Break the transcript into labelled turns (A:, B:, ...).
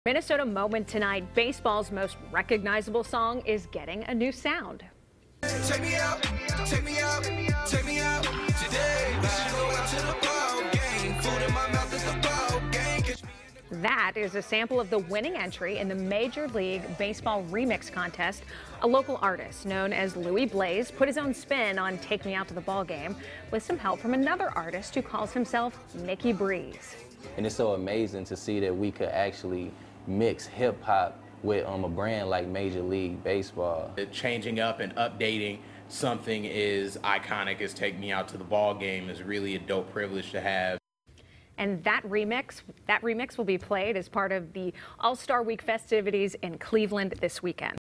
A: Minnesota moment tonight. Baseball's most recognizable song is getting a new sound.
B: Take me out, take me out, take me out today. We should go out to the ballgame. Food in my mouth is the ballgame.
A: That is a sample of the winning entry in the Major League Baseball Remix Contest. A local artist known as Lewiee Blaze put his own spin on Take Me Out to the Ballgame with some help from another artist who calls himself Mickey Breeze.
C: And it's so amazing to see that we could actually mix hip-hop with a brand like Major League Baseball.
D: Changing up and updating something as iconic as Take Me Out to the Ballgame is really a dope privilege to have.
A: And that remix will be played as part of the All-Star Week festivities in Cleveland this weekend.